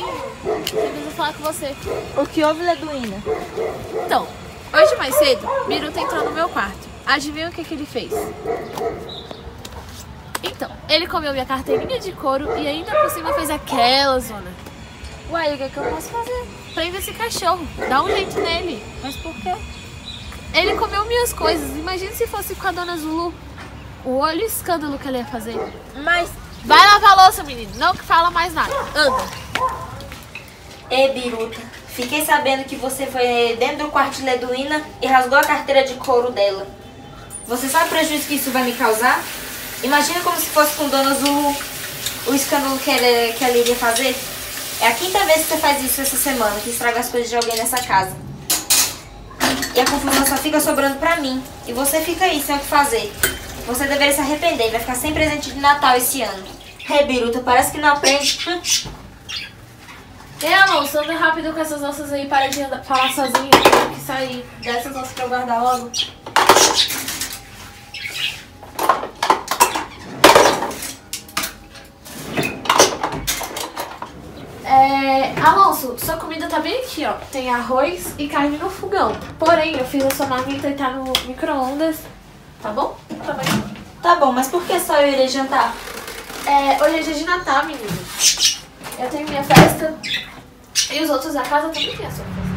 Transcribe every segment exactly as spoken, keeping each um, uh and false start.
Eu preciso falar com você. O que houve, Leduína? Então, hoje mais cedo, Biruta entrou no meu quarto. Adivinha o que, que ele fez? Então, ele comeu minha carteirinha de couro e ainda por cima fez aquela zona. Uai, o que, é que eu posso fazer? Prenda esse cachorro, dá um jeito nele. Mas por quê? Ele comeu minhas coisas, imagina se fosse com a dona Zulu. O olho escândalo que ele ia fazer. Mas... Vai lavar a louça, menino, não que fala mais nada. Anda. Ei, Biruta, fiquei sabendo que você foi dentro do quarto de Leduína e rasgou a carteira de couro dela. Você sabe o prejuízo que isso vai me causar? Imagina como se fosse com Dona Zulu, o escândalo que ela, que ela iria fazer. É a quinta vez que você faz isso essa semana, que estraga as coisas de alguém nessa casa. E a confusão só fica sobrando pra mim. E você fica aí sem o que fazer. Você deveria se arrepender, vai ficar sem presente de Natal esse ano. Ei, Biruta, parece que não aprende. Ei, Alonso, anda rápido com essas louças aí, para de andar, falar sozinho. Tem que sair dessas louças pra eu guardar logo. É, Alonso, sua comida tá bem aqui, ó. Tem arroz e carne no fogão. Porém, eu fiz a sua marmita e tá no micro-ondas. Tá bom? Tá bem. Tá bom, mas por que só eu irei jantar? É, hoje é dia de Natal, menino. Eu tenho minha festa e os outros da casa também têm a sua festa.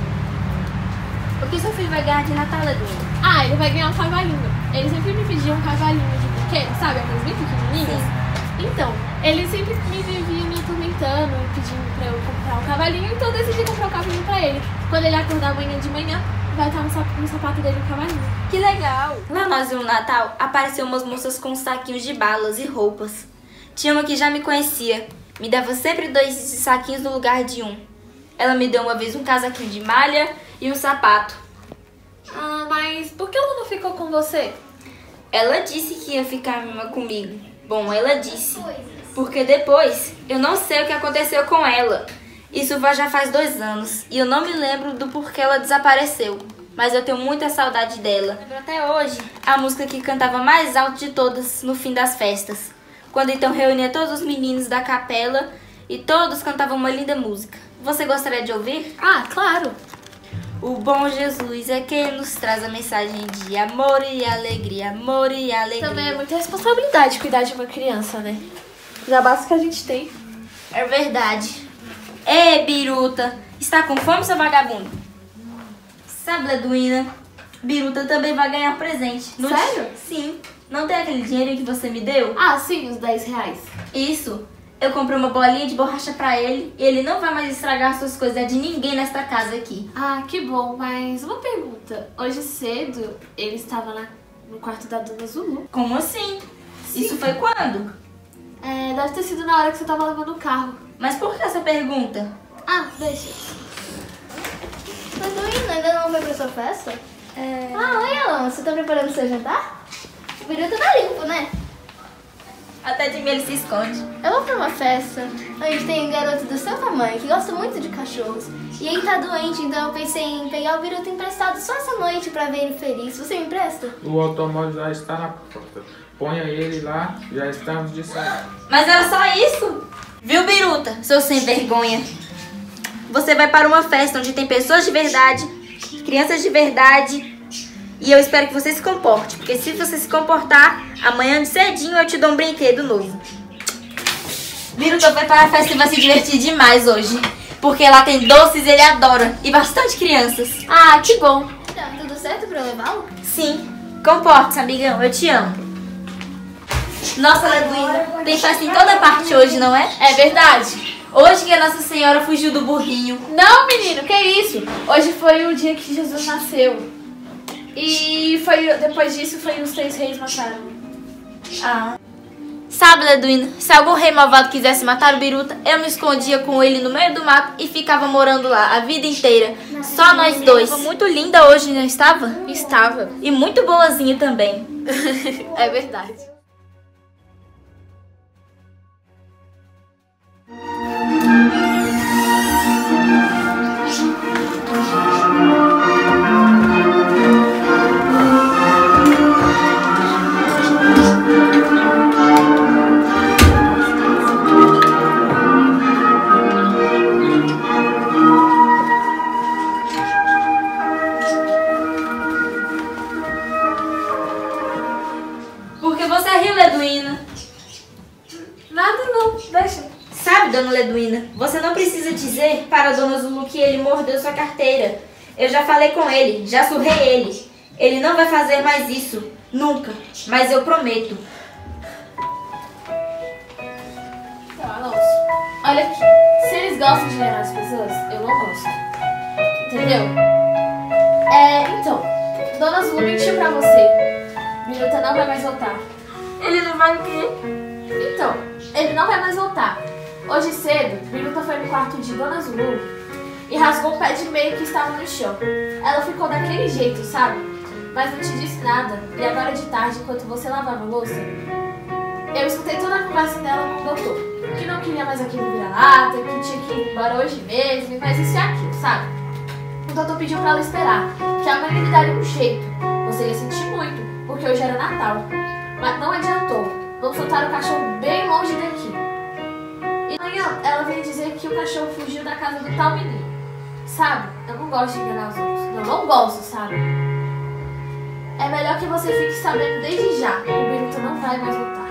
O que seu filho vai ganhar de Natal, Leduína? Ah, ele vai ganhar um cavalinho. Ele sempre me pedia um cavalinho de brinquedo, sabe? Aqueles bem pequenininhos. Sim. Então, ele sempre me vivia me atormentando, pedindo pra eu comprar um cavalinho. Então eu decidi comprar um cavalinho pra ele. Quando ele acordar amanhã de manhã, vai estar no sapato, no sapato dele um cavalinho. Que legal! Lá nós no Natal, apareceu umas moças com saquinhos de balas e roupas. Tinha uma que já me conhecia. Me dava sempre dois saquinhos no lugar de um. Ela me deu uma vez um casaquinho de malha e um sapato. Ah, mas por que ela não ficou com você? Ela disse que ia ficar comigo. Bom, ela disse. Porque depois, eu não sei o que aconteceu com ela. Isso já faz dois anos e eu não me lembro do porquê ela desapareceu. Mas eu tenho muita saudade dela. Lembro até hoje a música que cantava mais alto de todas no fim das festas. Quando então reunia todos os meninos da capela e todos cantavam uma linda música. Você gostaria de ouvir? Ah, claro! O bom Jesus é quem nos traz a mensagem de amor e alegria, amor e alegria. Também é muita responsabilidade cuidar de uma criança, né? Já basta que a gente tem. É verdade. Ei, Biruta, está com fome, seu vagabundo? Sabe, Leduína, Biruta também vai ganhar presente. No Sério? Sim. Não tem aquele dinheiro que você me deu? Ah, sim, os dez reais. Isso. Eu comprei uma bolinha de borracha pra ele e ele não vai mais estragar suas coisas de ninguém nesta casa aqui. Ah, que bom, mas uma pergunta. Hoje cedo ele estava na, no quarto da Dona Zulu. Como assim? Sim. Isso foi quando? É, deve ter sido na hora que você estava lavando o carro. Mas por que essa pergunta? Ah, deixa. Leduína, ainda não foi pra sua festa? É... Ah, oi, Alan. Você tá preparando seu jantar? O Biruta tá limpo, né? Até de mim ele se esconde. Eu vou pra uma festa onde tem um garoto do seu tamanho que gosta muito de cachorros. E ele tá doente, então eu pensei em pegar o Biruta emprestado só essa noite pra ver ele feliz. Você me empresta? O automóvel já está na porta. Ponha ele lá, já estamos de saída. Mas era só isso? Viu, Biruta, seu sem vergonha? Você vai para uma festa onde tem pessoas de verdade, crianças de verdade, e eu espero que você se comporte, porque se você se comportar, amanhã de cedinho eu te dou um brinquedo novo. Biruta vai para a festa e vai se divertir demais hoje, porque lá tem doces e ele adora, e bastante crianças. Ah, que bom. Tá tudo certo pra eu levá-lo? Sim, comporte-se, amigão, eu te amo. Nossa, Leduína, tem festa em toda parte hoje, não é? É verdade. Hoje que a Nossa Senhora fugiu do burrinho. Não, menino, que isso? Hoje foi o dia que Jesus nasceu. E foi, depois disso foi os três reis mataram. Ah. Sabe, Leduína, se algum rei malvado quisesse matar o Biruta, eu me escondia com ele no meio do mato e ficava morando lá a vida inteira. Só nós dois. Estava muito linda hoje, não estava? Estava. E muito boazinha também. É verdade. precisa dizer para a dona Zulu que ele mordeu sua carteira. Eu já falei com ele, já surrei ele. Ele não vai fazer mais isso, nunca, mas eu prometo. Então, Alonso, olha aqui. Se eles gostam de enganar as pessoas, eu não gosto. Entendeu? É, então, dona Zulu mentiu pra você. Biruta não vai mais voltar. Ele não vai o quê? Então, ele não vai mais voltar. Hoje cedo, Biruta foi no quarto de dona Zulu e rasgou o pé de meia que estava no chão. Ela ficou daquele jeito, sabe? Mas não te disse nada. E agora de tarde, enquanto você lavava a louça, eu escutei toda a conversa dela com o doutor. Que não queria mais aquilo vira-lata, que tinha que ir embora hoje mesmo, mas isso e aquilo, sabe? O doutor pediu pra ela esperar, que amanhã ele daria um jeito. Você ia sentir muito, porque hoje era Natal. Mas não adiantou. Vamos soltar o cachorro bem longe daqui. E amanhã ela veio dizer que o cachorro fugiu da casa do tal menino. Sabe? Eu não gosto de enganar os outros. Eu não gosto, sabe? É melhor que você fique sabendo desde já. O Biruta não vai mais voltar.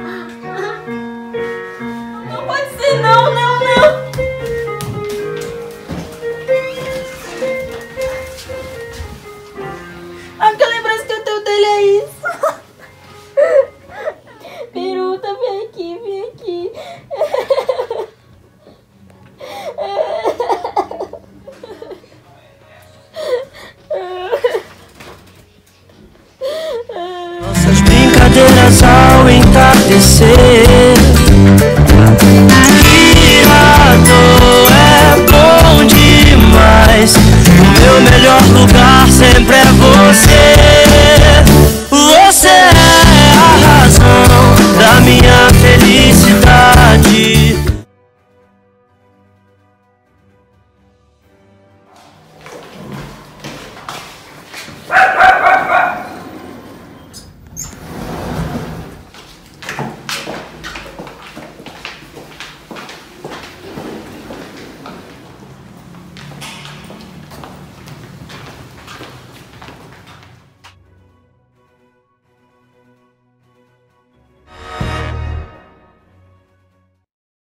Não pode ser, não, não, não. A única lembrança que eu tenho dele é isso. Biruta, vem aqui, vem aqui. Nossas brincadeiras ao entardecer.